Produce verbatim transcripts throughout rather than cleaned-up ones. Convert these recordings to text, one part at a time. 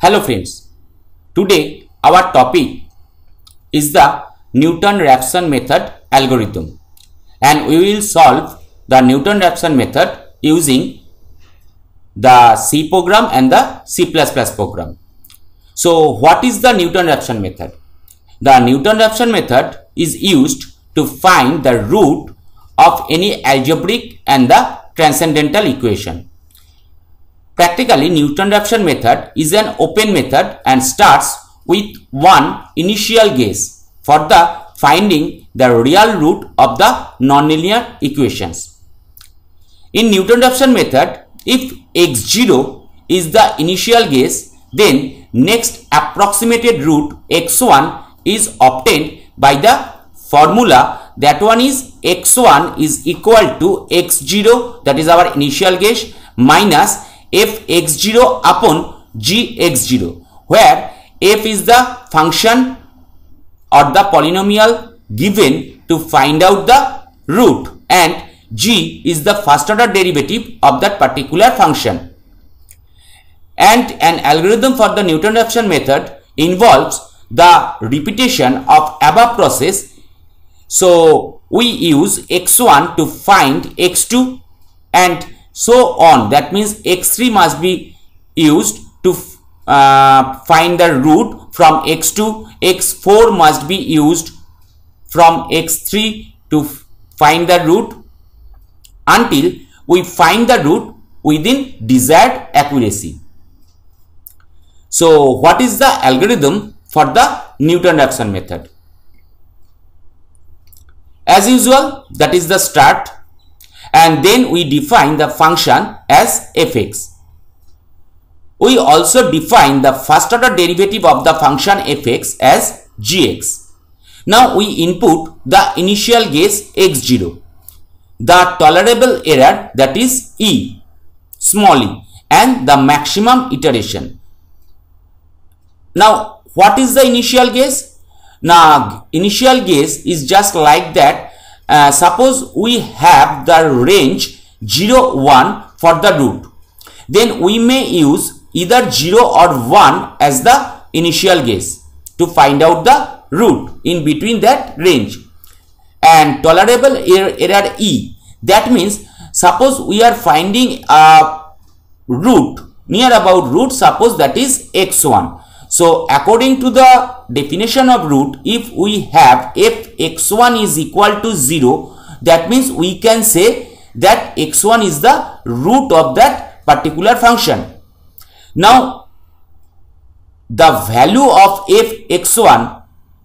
Hello friends, today our topic is the Newton-Raphson method algorithm, and we will solve the Newton-Raphson method using the C program and the C plus plus program. So what is the Newton-Raphson method? The Newton-Raphson method is used to find the root of any algebraic and the transcendental equation. Practically, Newton-Raphson method is an open method and starts with one initial guess for the finding the real root of the nonlinear equations. In Newton-Raphson method, if x zero is the initial guess, then next approximated root x one is obtained by the formula. That one is x one is equal to x zero, that is our initial guess, minus f x zero upon g x zero, where f is the function or the polynomial given to find out the root and g is the first order derivative of that particular function. And an algorithm for the Newton-Raphson method involves the repetition of above process. So we use x one to find x two and so on. That means x three must be used to uh, find the root from x two, x four must be used from x three to find the root until we find the root within desired accuracy. So what is the algorithm for the Newton-Raphson method? As usual, that is the start, and then we define the function as f(x). We also define the first order derivative of the function f(x) as g(x). Now we input the initial guess x zero, the tolerable error, that is e, small e, and the maximum iteration. Now what is the initial guess? Now initial guess is just like that. Uh, suppose we have the range zero, one for the root, then we may use either zero or one as the initial guess to find out the root in between that range. And tolerable er error e, that means suppose we are finding a root, near about root, suppose that is x one. So according to the definition of root, if we have f x one is equal to zero, that means we can say that x one is the root of that particular function. Now the value of f x one,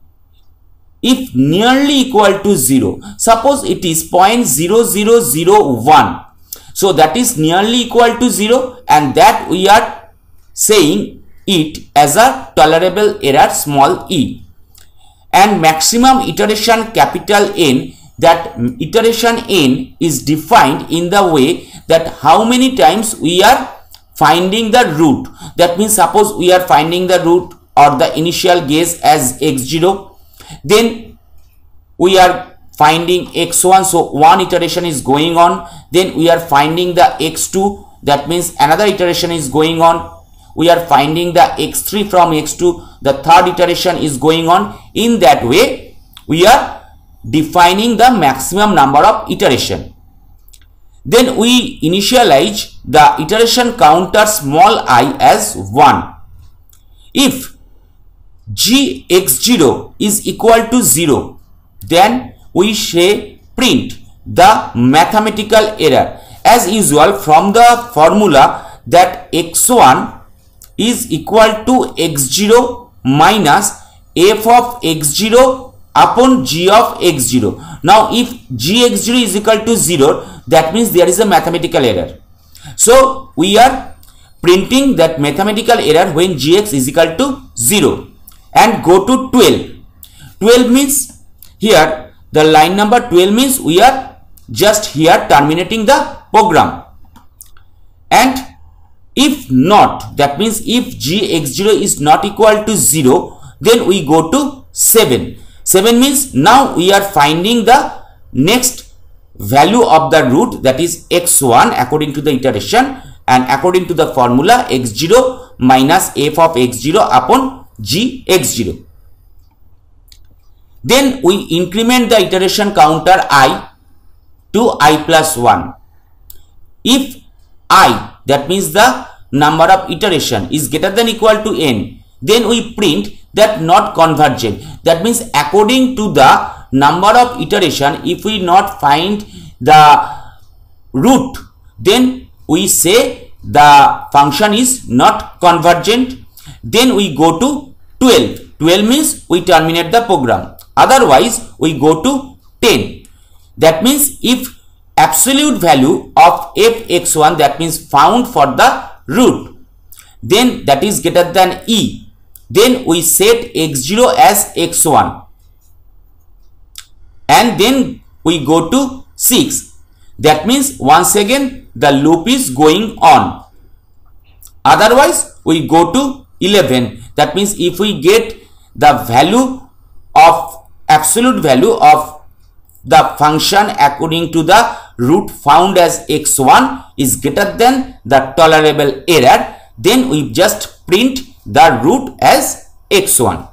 if nearly equal to zero, suppose it is zero point zero zero zero one, so that is nearly equal to zero, and that we are saying it as a tolerable error small e. And maximum iteration capital N, that iteration n is defined in the way that how many times we are finding the root. That means suppose we are finding the root or the initial guess as x zero, then we are finding x one, so one iteration is going on, then we are finding the x two, that means another iteration is going on, we are finding the x three from x two, the third iteration is going on. In that way we are defining the maximum number of iteration. Then we initialize the iteration counter small I as one. If g x zero is equal to zero, then we say print the mathematical error. As usual, from the formula that x one is equal to x zero minus f of x zero upon g of x zero. Now if g x zero is equal to zero, that means there is a mathematical error. So we are printing that mathematical error when gx is equal to zero, and go to twelve. twelve means here the line number twelve means we are just here terminating the program. And if not, that means if g x zero is not equal to zero, then we go to seven. seven means now we are finding the next value of the root, that is x one according to the iteration, and according to the formula x zero minus f of x zero upon g x zero. Then we increment the iteration counter I to I plus one. If I, that means the number of iteration, is greater than equal to n, then we print that not convergent. That means according to the number of iteration, if we not find the root, then we say the function is not convergent. Then we go to twelve. twelve means we terminate the program. Otherwise, we go to ten. That means if absolute value of f x one, that means found for the root, then that is greater than e, then we set x zero as x one, and then we go to six. That means once again the loop is going on. Otherwise, we go to eleven. That means if we get the value of absolute value of the function according to the root found as x one is greater than the tolerable error, then we just print the root as x one.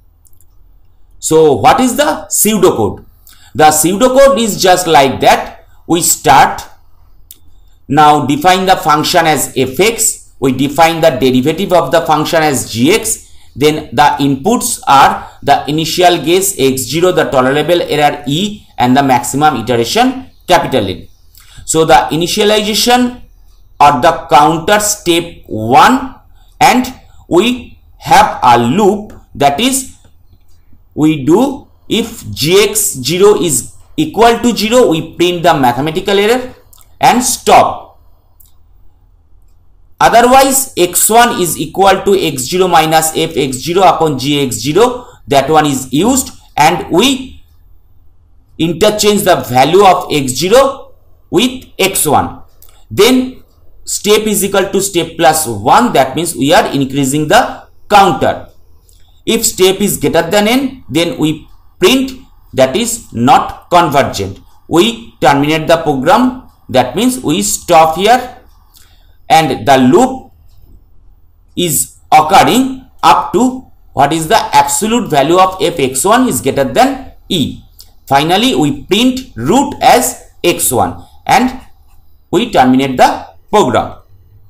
So what is the pseudocode? The pseudocode is just like that. We start, now define the function as fx, we define the derivative of the function as gx, then the inputs are the initial guess x zero, the tolerable error e, and the maximum iteration capital N. So the initialization or the counter step one, and we have a loop, that is we do if gx zero is equal to zero, we print the mathematical error and stop. Otherwise, x one is equal to x zero minus f x zero upon g x zero, that one is used, and we interchange the value of x zero with x one. Then step is equal to step plus one, that means we are increasing the counter. If step is greater than n, then we print that is not convergent. We terminate the program, that means we stop here, and the loop is occurring up to what is the absolute value of f x one is greater than e. Finally, we print root as x one and we terminate the program.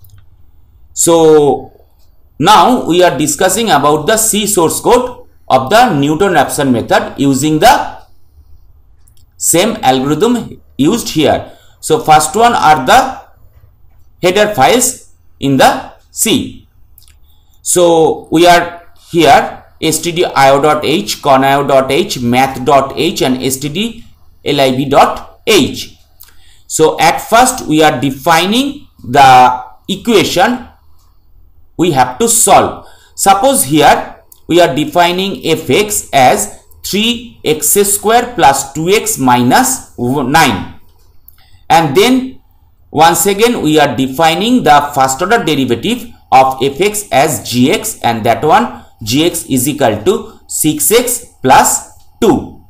So now we are discussing about the C source code of the Newton-Raphson method using the same algorithm used here. So first one are the header files in the C. So we are here stdio.h, conio.h, math.h and stdlib.h. So at first we are defining the equation we have to solve. Suppose here we are defining fx as three x square plus two x minus nine, and then once again we are defining the first order derivative of fx as gx, and that one gx is equal to six x plus two.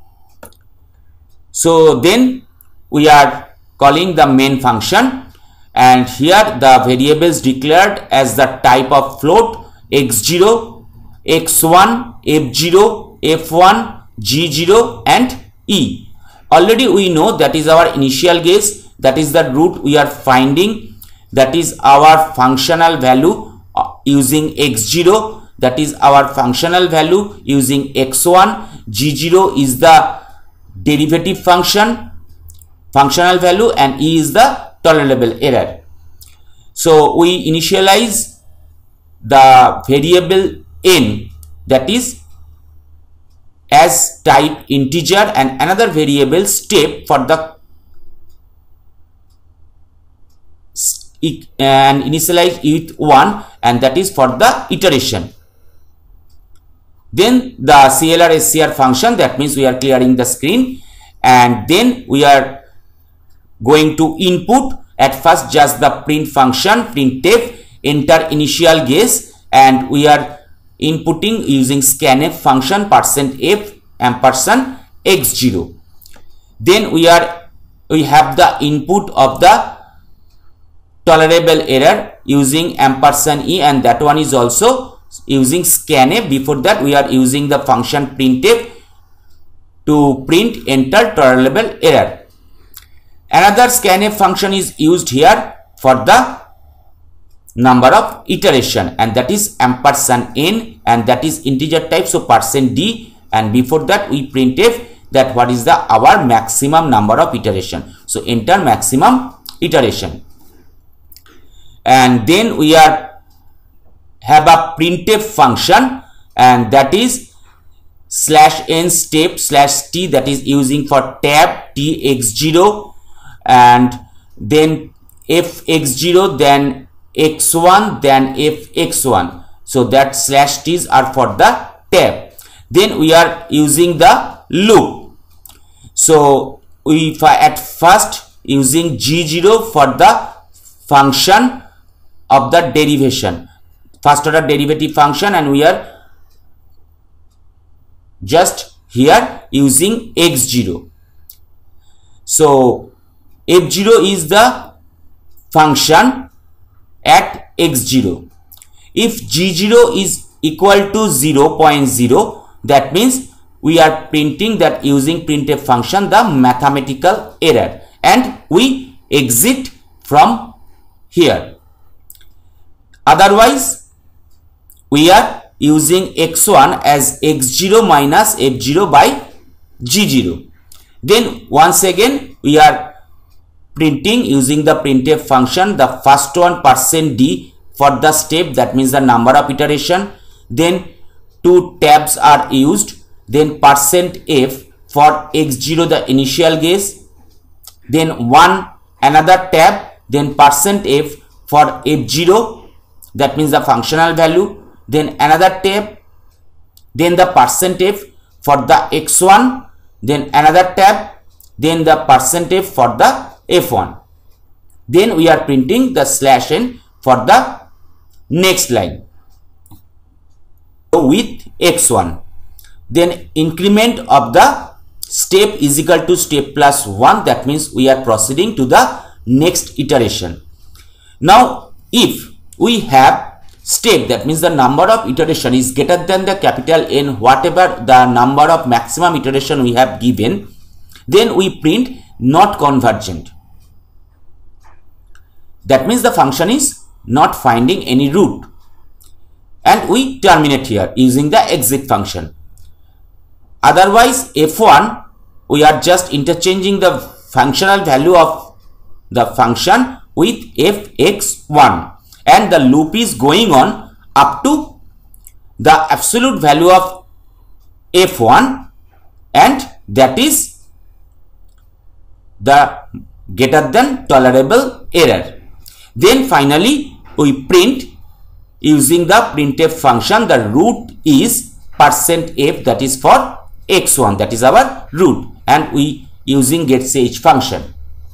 So then we are calling the main function, and here the variables declared as the type of float x zero, x one, f zero, f one, g zero and e. Already we know that is our initial guess, that is the root we are finding, that is our functional value using x zero, that is our functional value using x one, g zero is the derivative function functional value, and e is the tolerable error. So we initialize the variable n, that is as type integer, and another variable step for the and initialize it one, and that is for the iteration. Then the C L R S C R function, that means we are clearing the screen, and then we are going to input at first just the print function printf, enter initial guess, and we are inputting using scanf function percent f ampersand x zero. Then we are we have the input of the tolerable error using ampersand e, and that one is also using scanf. Before that we are using the function printf to print enter tolerable error. Another scanf function is used here for the number of iteration, and that is ampersand n, and that is integer type, so percent d, and before that we printf that what is the our maximum number of iteration, so enter maximum iteration. And then we are have a printf function, and that is slash n step slash t, that is using for tab t x zero, and then f x zero, then x one, then f x one, so that slash t's are for the tab. Then we are using the loop, so we at first using g zero for the function of the derivation, first order derivative function, and we are just here using x zero. So f zero is the function at x zero. If g zero is equal to zero point zero, that means we are printing that using printf function the mathematical error, and we exit from here. Otherwise we are using x one as x zero minus f zero by g zero. Then once again we are printing using the printf function the first one percent d for the step, that means the number of iteration, then two tabs are used, then percent f for x zero the initial guess, then one another tab, then percent f for f zero, that means the functional value, then another tab, then the percent f for the x one, then another tab, then the percent f for the f one. Then we are printing the slash n for the next line with x one. Then increment of the step is equal to step plus one, that means we are proceeding to the next iteration. Now if we have step, that means the number of iteration is greater than the capital N, whatever the number of maximum iteration we have given, then we print not convergent. That means the function is not finding any root, and we terminate here using the exit function. Otherwise f one we are just interchanging the functional value of the function with f x one, and the loop is going on up to the absolute value of f one, and that is the greater than tolerable error. Then finally we print using the printf function the root is percent f, that is for x one, that is our root, and we using getSH function.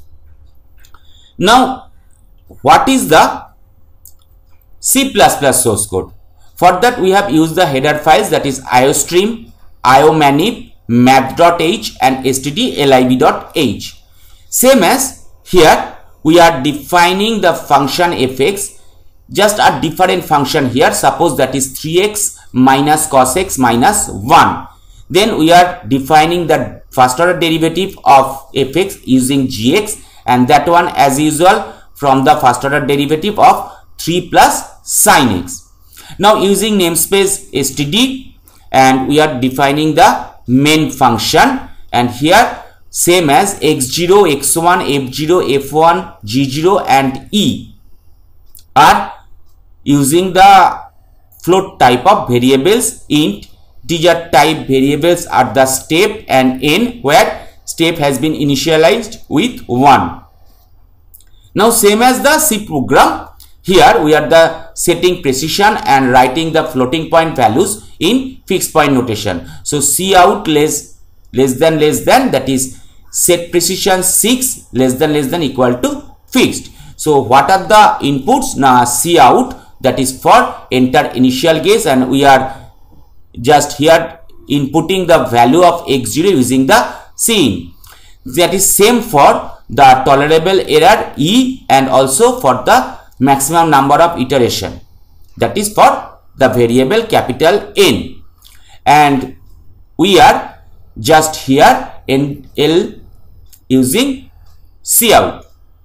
Now what is the C plus plus source code? For that we have used the header files, that is iostream, iomanip, math.h and stdlib.h. Same as here we are defining the function fx, just a different function here, suppose that is three x minus cos x minus one. Then we are defining the first order derivative of fx using gx, and that one as usual from the first order derivative of three plus sin x. Now using namespace std, and we are defining the main function, and here same as x zero, x one, f zero, f one, g zero and e are using the float type of variables. Int integer type variables are the step and n, where step has been initialized with one. Now same as the C program, here we are the setting precision and writing the floating point values in fixed point notation. So cout less less than less than, that is set precision six less than less than equal to fixed. So what are the inputs? Now cout, that is for enter initial guess, and we are just here inputting the value of x zero using the cin. That is same for the tolerable error e, and also for the maximum number of iteration, that is for the variable capital N, and we are just here in L using cout.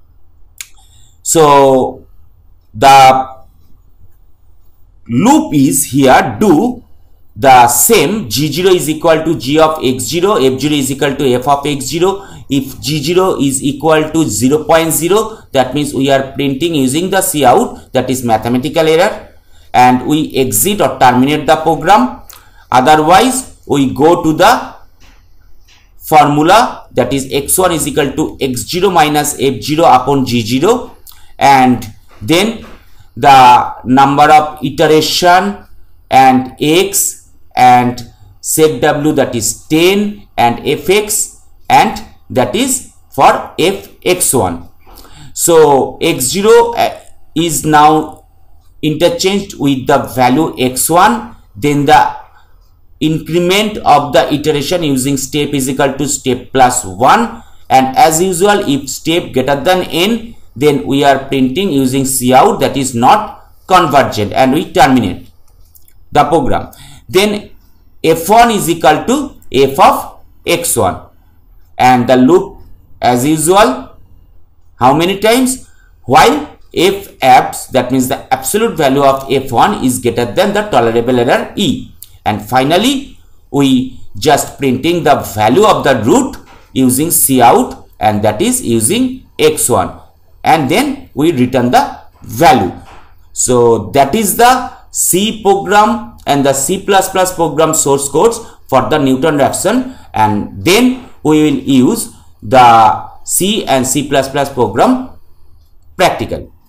So the loop is here do the same. G zero is equal to g of x zero, f zero is equal to f of x zero. If g zero is equal to zero point zero, that means we are printing using the cout, that is mathematical error, and we exit or terminate the program. Otherwise we go to the formula, that is x one is equal to x zero minus f zero upon g zero, and then the number of iteration and x and set w, that is ten, and fx, and that is for f x one. So x zero is now interchanged with the value x one, then the increment of the iteration using step is equal to step plus one, and as usual if step greater than n, then we are printing using cout, that is not convergent, and we terminate the program. Then f one is equal to f of x one, and the loop as usual, how many times? While f abs, that means the absolute value of f one is greater than the tolerable error e, and finally we just printing the value of the root using cout, and that is using x one, and then we return the value. So that is the C program and the C plus plus program source codes for the Newton-Raphson, and then we will use the C and C plus plus program practical.